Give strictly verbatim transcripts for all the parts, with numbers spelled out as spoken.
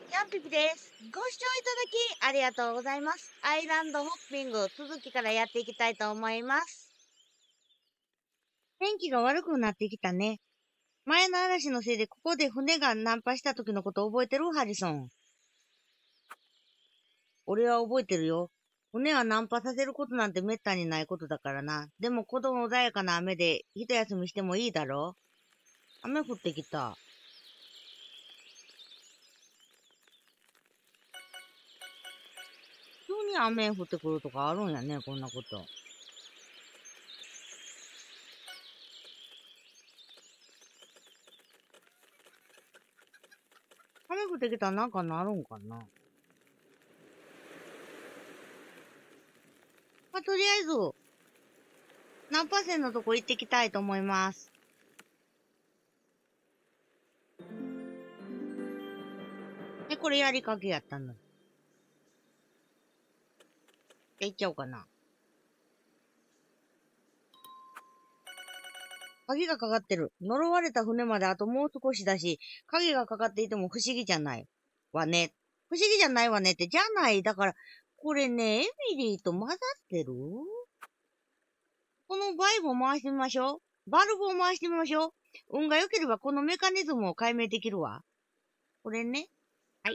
ヤンピピです。ご視聴いただきありがとうございます。アイランドホッピング続きからやっていきたいと思います。天気が悪くなってきたね。前の嵐のせいでここで船が難破した時のこと覚えてるハリソン。俺は覚えてるよ。船は難破させることなんて滅多にないことだからな。でもこの穏やかな雨で一休みしてもいいだろう。雨降ってきた。急に雨降ってくるとかあるんやね、こんなこと。雨降ってきたらなんかなるんかな。まあ、とりあえず、難破船のとこ行ってきたいと思います。え、これやりかけやったの。じゃあ行っちゃおうかな。鍵がかかってる。呪われた船まであともう少しだし、鍵がかかっていても不思議じゃない。わね。不思議じゃないわねって、じゃない。だから、これね、エミリーと混ざってる？このバイブを回してみましょう。バルブを回してみましょう。運が良ければこのメカニズムを解明できるわ。これね。はい。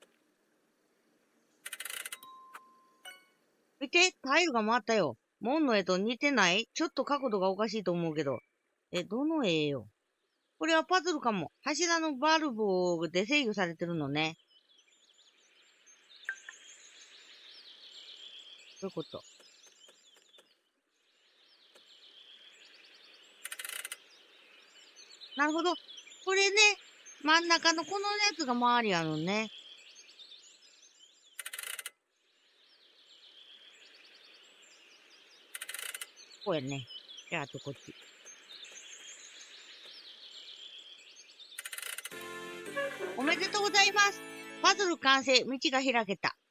見て、タイルが回ったよ。門の絵と似てない？ちょっと角度がおかしいと思うけど。え、どの絵よ。これはパズルかも。柱のバルブで制御されてるのね。どういうこと？なるほど。これね、真ん中のこのやつが周りあるね。こうやね。じゃあ、あとこっち。おめでとうございます。パズル完成。道が開けた。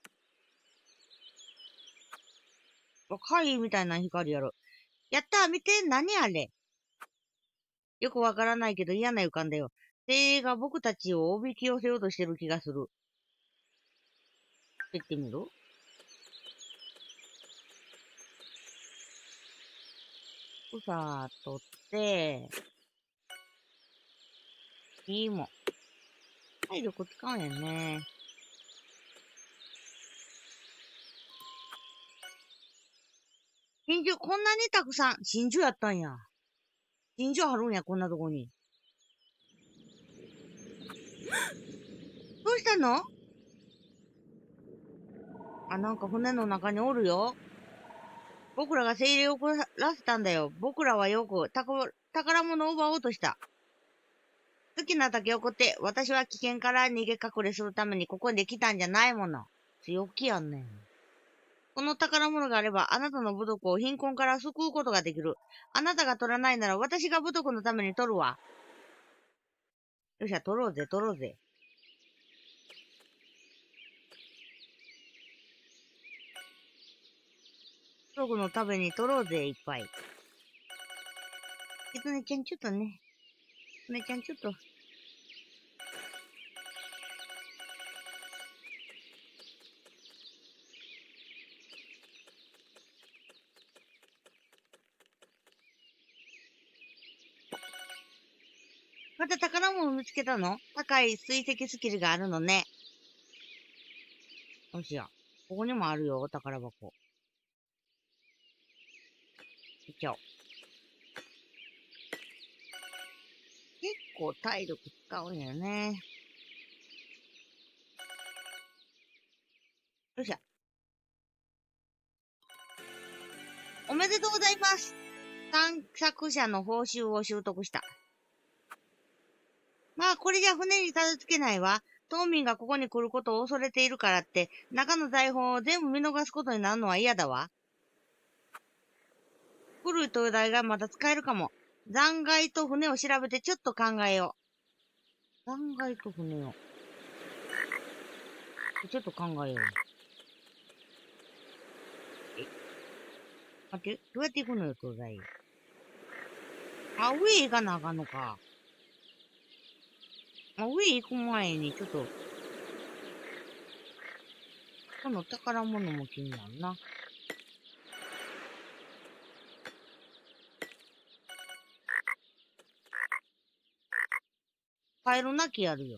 貝みたいな光やろ。やったー、見て、何あれ。よくわからないけど嫌な予感だよ。精霊が僕たちをおびき寄せようとしてる気がする。言ってみる？草取って、いいもん。体力使うんやね。真珠、こんなにたくさん。真珠やったんや。真珠あるんや、こんなとこに。どうしたの？あ、なんか船の中におるよ。僕らが精霊を怒らせたんだよ。僕らはよく宝物を奪おうとした。好きなだけ怒って、私は危険から逃げ隠れするためにここに来たんじゃないもの。強気やんねん。この宝物があれば、あなたの部族を貧困から救うことができる。あなたが取らないなら私が部族のために取るわ。よっしゃ、取ろうぜ、取ろうぜ。部族のために取ろうぜ、いっぱい。キツネちゃん、ちょっとね。キツネちゃん、ちょっと。また宝物見つけたの？高い追跡スキルがあるのね。よしや。ここにもあるよ、宝箱。いっちゃおう。結構体力使うんやね。よっしゃ。おめでとうございます。探索者の報酬を習得した。まあ、これじゃ船にたどり着けないわ。島民がここに来ることを恐れているからって、中の財宝を全部見逃すことになるのは嫌だわ。古い灯台がまだ使えるかも。残骸と船を調べてちょっと考えよう。残骸と船を。ちょっと考えよう。え、待って、どうやって行くのよ、灯台。あ、上行かなあかんのか。あ、上行く前に、ちょっと、 この宝物も気になるな。カエル鳴きあるよ。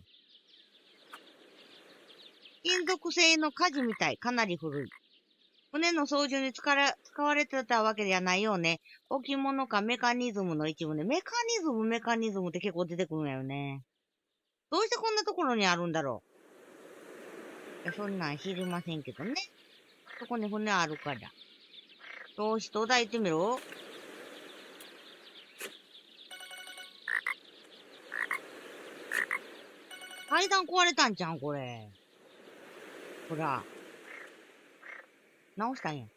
金属製の舵みたい。かなり古い。船の操縦に使わ使われてたわけじゃないよね。置物かメカニズムの一部で。メカニズム、メカニズムって結構出てくるんだよね。どうしてこんなところにあるんだろう。いや、そんなん知りませんけどね。そこに船あるから。よし、東大行ってみろ。階段壊れたんじゃん、これ。ほら。直したんや。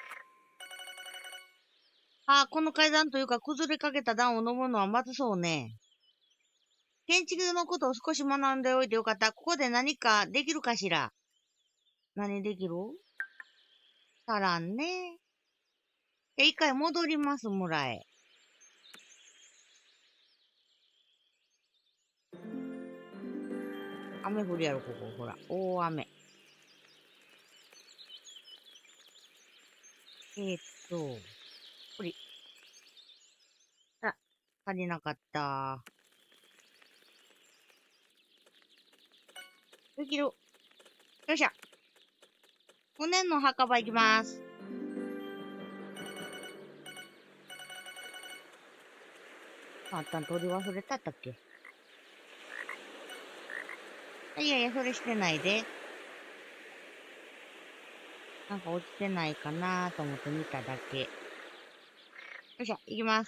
ああ、この階段というか崩れかけた段を登るのはまずそうね。建築のことを少し学んでおいてよかった。ここで何かできるかしら。何できる？足らんね。一回戻ります、村へ。雨降りやろ、ここ。ほら。大雨。えー、っと、これ。あ、足りなかった。できる。よっしゃ。船の墓場行きます。あったん取り忘れたったっけ？いやいや、それしてないで。なんか落ちてないかなと思って見ただけ。よいしょ、行きます。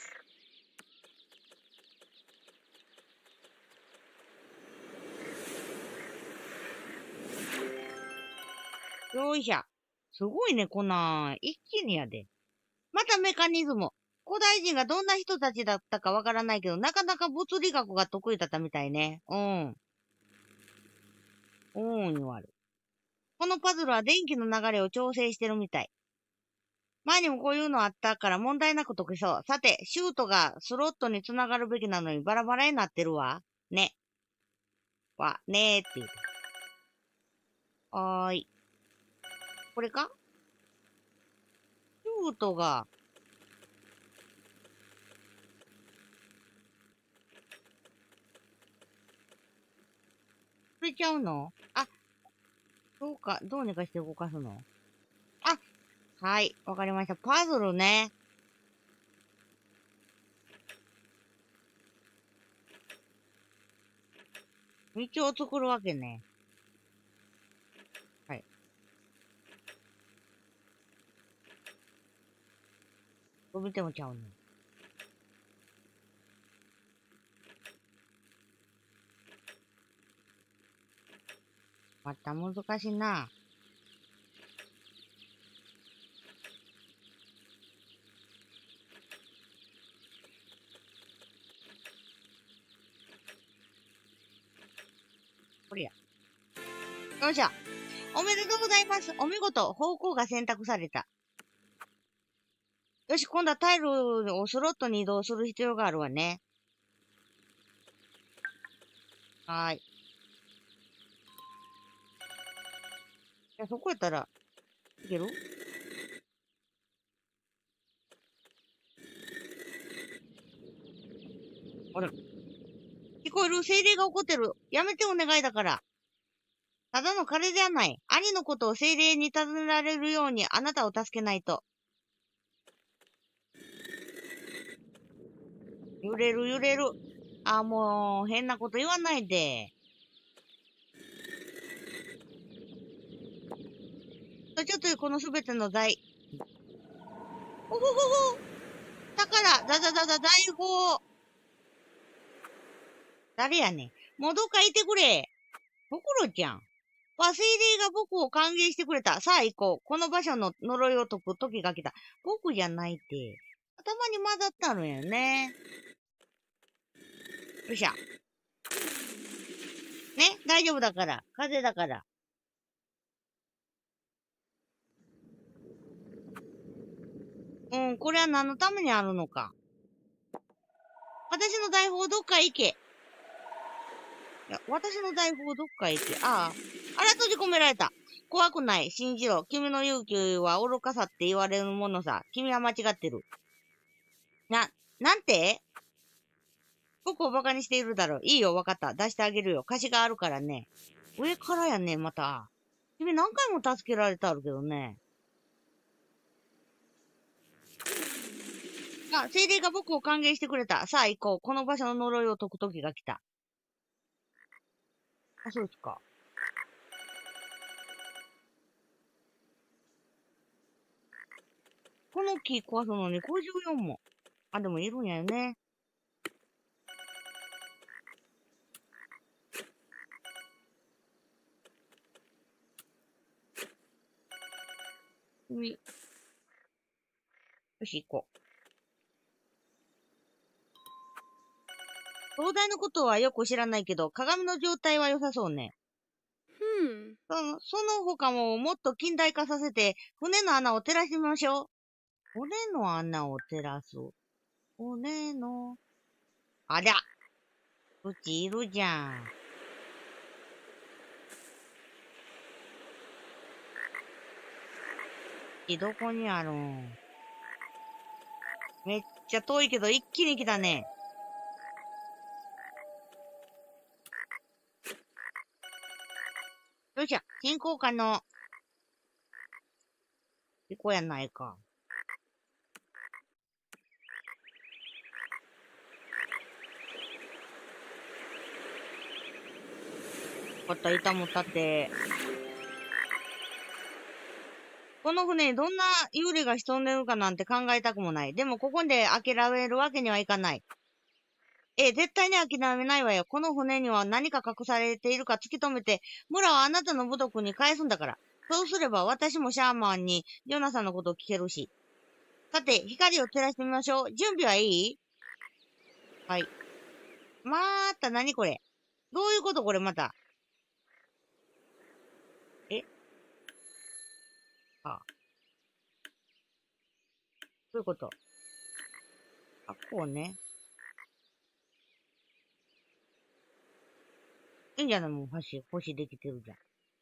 よいしょ。すごいね、こんなん。一気にやで。またメカニズム。古代人がどんな人たちだったかわからないけど、なかなか物理学が得意だったみたいね。うん。うん、言われる。このパズルは電気の流れを調整してるみたい。前にもこういうのあったから問題なく解けそう。さて、シュートがスロットにつながるべきなのにバラバラになってるわ。ね。わ、ねーって言うて。はーい。これか？シュートが、これちゃうの？あ、そうか。どうにかして動かすの？あ、はい。わかりました。パズルね。道を作るわけね。はい。これ見てもちゃうの。また難しいな。これや。よっしゃ。おめでとうございます。お見事。方向が選択された。よし、今度はタイルをスロットに移動する必要があるわね。はーい。じゃあそこやったら、いける？あれ、聞こえる？精霊が起こってる。やめてお願いだから。ただの彼じゃない。兄のことを精霊に尋ねられるようにあなたを助けないと。揺れる揺れる。あ、もう、変なこと言わないで。ちょっとこのすべての財。ほほほほ。宝、ザザザザ財宝。誰やねん。もうどっかいてくれ。ところちゃん。わ、精霊が僕を歓迎してくれた。さあ行こう。この場所の呪いを解く時が来た。僕じゃないって。頭に混ざったのよね。よっしゃ。ね、大丈夫だから。風邪だから。うん、これは何のためにあるのか。私の財宝どっか行け。いや、私の財宝どっか行け。ああ。あら、閉じ込められた。 怖くない。信じろ。君の勇気は愚かさって言われるものさ。君は間違ってる。な、なんて僕を馬鹿にしているだろう。いいよ、わかった。出してあげるよ。貸しがあるからね。上からやね、また。君何回も助けられてあるけどね。あ、精霊が僕を歓迎してくれた。さあ行こう。この場所の呪いを解く時が来た。あ、そうですか。この木壊すのにごじゅうよんも。あ、でもいるんやよね。よし、行こう。灯台のことはよく知らないけど、鏡の状態は良さそうね。 Hmm. その、その他ももっと近代化させて、船の穴を照らしてみましょう。骨の穴を照らす。骨の、ありゃ、うちいるじゃん。うちどこにあるん？めっちゃ遠いけど一気に来たね。よいしょ、進行可能。ここやないか。また板も立って。この船にどんな幽霊が潜んでるかなんて考えたくもない。でもここで諦めるわけにはいかない。ええ、絶対に諦めないわよ。この船には何か隠されているか突き止めて、村はあなたの部族に返すんだから。そうすれば私もシャーマンにジョナサンのことを聞けるし。さて、光を照らしてみましょう。準備はいい？はい。まーた、何これ？どういうことこれまた。えあ、どういうこと？あ、こうね。いいんじゃない？もう星、星できてるじゃん。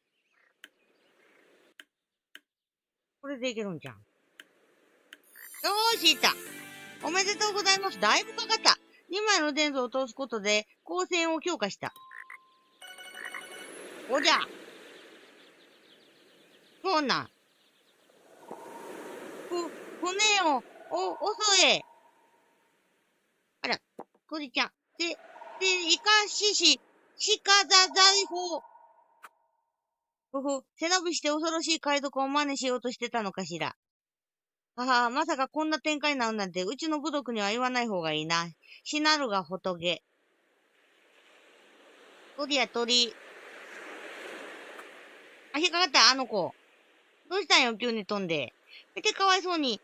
これでいけるんじゃん。よーし、いった。おめでとうございます。だいぶかかった。にまいの電図を通すことで、光線を強化した。おじゃ。そうなん。ふ、船を、お、襲え。あら、鳥ちゃん。で、で、イカシシ、シカザ財宝。ふふ、背伸びして恐ろしい海賊を真似しようとしてたのかしら。はは、まさかこんな展開になるなんて、うちの部族には言わない方がいいな。しなるが仏。鳥や鳥。あ、引っかかった、あの子。どうしたんよ、急に飛んで。見てかわいそうに。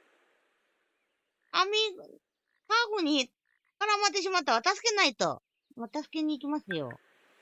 網、ハーフに絡まってしまったわ。助けないと。まあ、助けに行きますよ。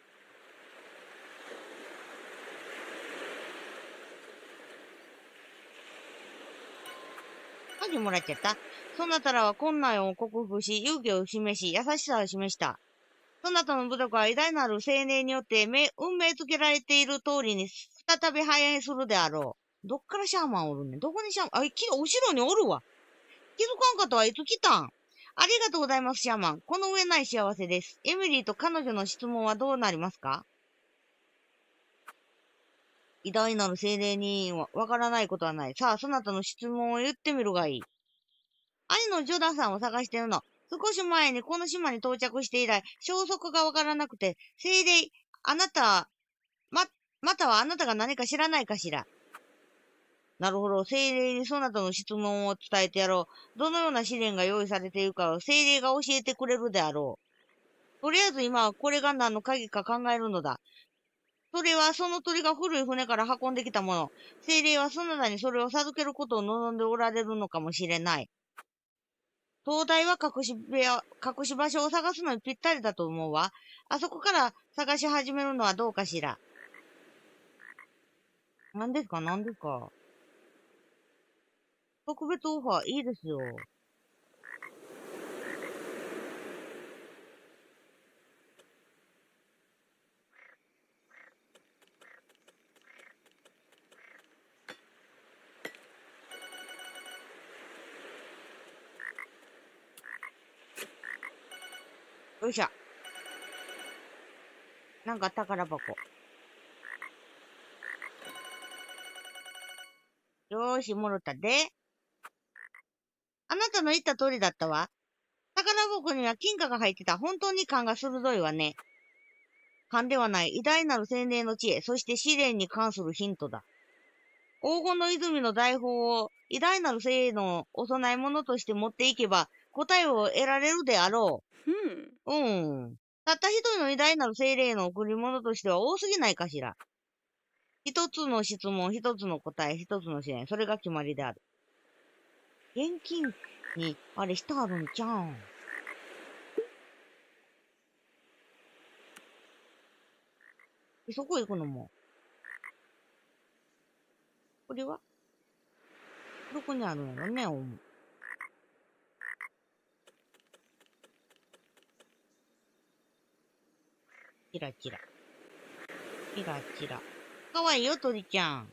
鍵もらっちゃった。そなたらは困難を克服し、勇気を示し、優しさを示した。そなたの部族は偉大なる青年によって運命づけられている通りに再び繁栄するであろう。どっからシャーマンおるねん？どこにシャーマン、あ、き、後ろにおるわ。気づかんかったわ。いつ来たん？ありがとうございます、シャーマン。この上ない幸せです。エミリーと彼女の質問はどうなりますか？偉大なる精霊にわわからないことはない。さあ、そなたの質問を言ってみるがいい。兄のジョダさんを探してるの。少し前にこの島に到着して以来、消息がわからなくて、精霊、あなた、ま、またはあなたが何か知らないかしら。なるほど。精霊にそなたの質問を伝えてやろう。どのような試練が用意されているかを精霊が教えてくれるであろう。とりあえず今はこれが何の鍵か考えるのだ。それはその鳥が古い船から運んできたもの。精霊はそなたにそれを授けることを望んでおられるのかもしれない。灯台は隠し部屋、隠し場所を探すのにぴったりだと思うわ。あそこから探し始めるのはどうかしら。何ですか？何ですか？特別オファーいいですよ。 よいしょ。なんか宝箱。よーし、もろたで。あなたの言った通りだったわ。宝箱には金貨が入ってた。本当に勘が鋭いわね。勘ではない。偉大なる青年の知恵、そして試練に関するヒントだ。黄金の泉の大砲を偉大なる生のお供え物として持っていけば、答えを得られるであろう。うん。たった一人の偉大なる精霊の贈り物としては多すぎないかしら。一つの質問、一つの答え、一つの試練。それが決まりである。現金に、あれしてあるんじゃん。そこ行くのも。これはどこにあるんやろね、おむ。チラチラ。チラチラ。かわいいよ、鳥ちゃん。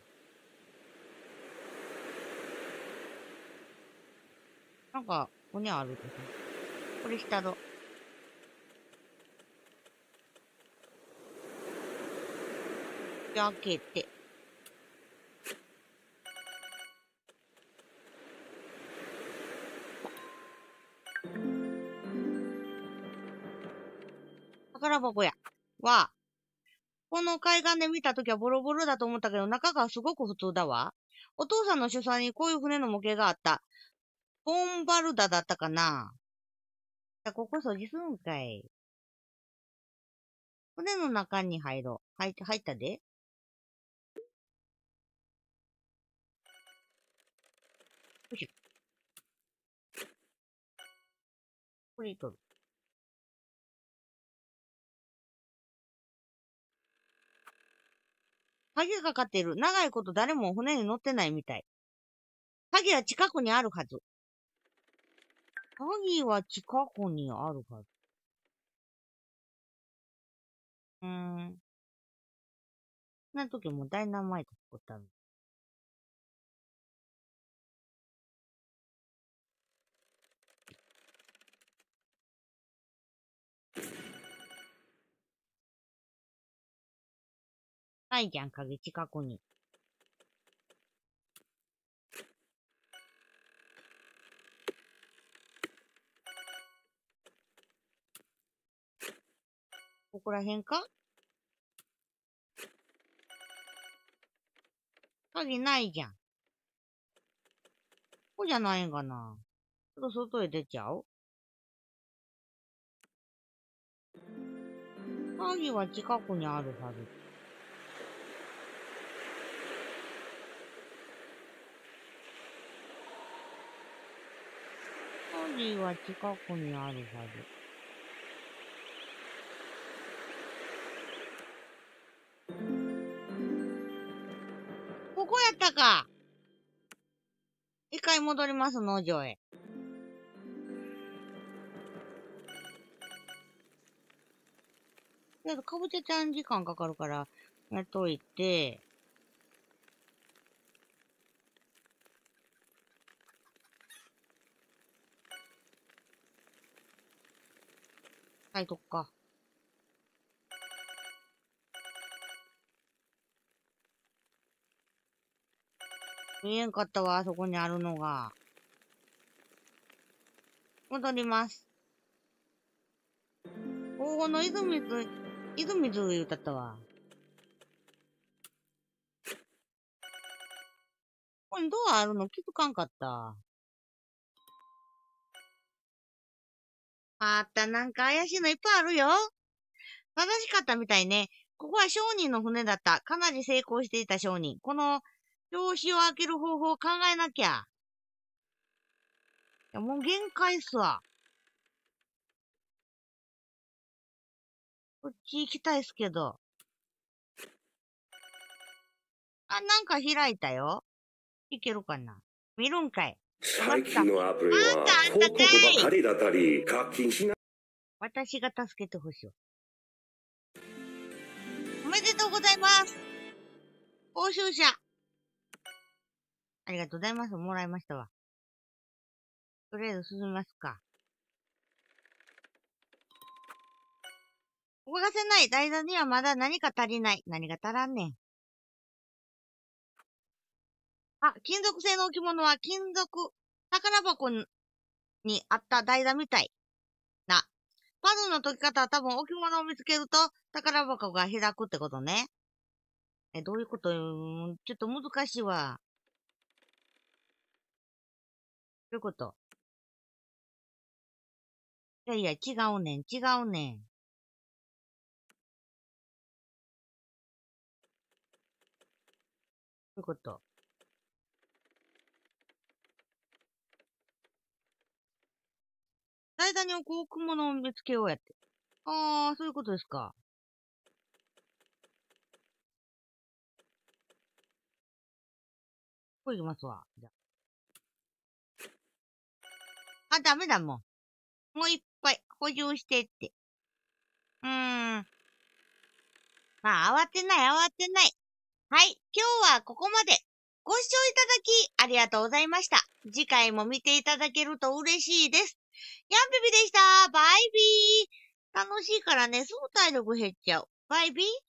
なんか、ここにあるとさ。これ下の。開けて。宝箱や。わ。この海岸で見たときはボロボロだと思ったけど、中がすごく普通だわ。お父さんの書斎にこういう船の模型があった。ボンバルダだったかな。ここ掃除するんかい。船の中に入ろう。入って、入ったで。よいしょ。これ取る。鍵がかかっている。長いこと誰も船に乗ってないみたい。鍵は近くにあるはず。鍵は近くにあるはず。うーん。そんな時もダイナマイト作ったの。ないじゃん、鍵近くに。ここらへんか？鍵ないじゃん。ここじゃないんかな。ちょっと外へ出ちゃう？鍵は近くにあるはず。鍵は近くにあるはず。ここやったか。一回戻ります、農場へ。けど、かぼちゃちゃん時間かかるから、やっといて、書いとくか。見えんかったわ、あそこにあるのが。戻ります。黄金の泉水、泉水言うたったわ。ここにドアあるの気づかんかった。あった、なんか怪しいのいっぱいあるよ。正しかったみたいね。ここは商人の船だった。かなり成功していた商人。この、表紙を開ける方法を考えなきゃ。いや、もう限界っすわ。こっち行きたいっすけど。あ、なんか開いたよ。いけるかな？見るんかい。 最近のアプリは広告ばかりだったり課金しない。 私が助けてほしい。おめでとうございます。報酬者。ありがとうございます。もらいましたわ。とりあえず進みますか。 動かせない。台座にはまだ何か足りない。何が足らんねん。あ、金属製の置物は金属宝箱にあった台座みたいな。パズルの解き方は多分置物を見つけると宝箱が開くってことね。え、どういうこと？ちょっと難しいわ。どういうこと？いやいや、違うねん、違うねん。どういうこと？台座に置く置物を見つけようやって。あー、そういうことですか。これいきますわ。じゃあ。あ、ダメだもん。もういっぱい補充してって。うーん。まあ、慌てない、慌てない。はい、今日はここまで。ご視聴いただきありがとうございました。次回も見ていただけると嬉しいです。ヤンピピでした。バイビー。楽しいからね、すぐ体力減っちゃう。バイビー。